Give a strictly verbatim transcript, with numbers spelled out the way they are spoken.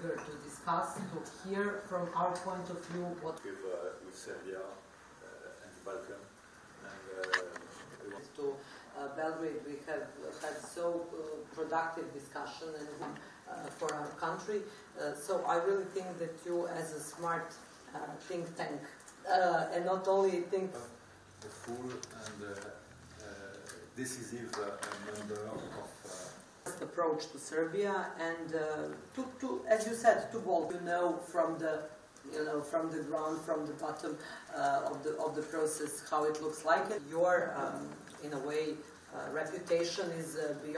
eager to discuss, to hear from our point of view what with, uh, with Serbia uh, and the Balkan. And, uh, we want to uh, Belgrade. We have had so uh, productive discussion and uh, for our country. Uh, so I really think that you, as a smart uh, think tank, uh, and not only think a full and uh, uh, decisive uh, member of uh, approach to Serbia and uh, to, to, as you said, to both. You know from the, you know, from the ground, from the bottom uh, of the of the process, how it looks like. Your, um, in a way, uh, reputation is uh, beyond.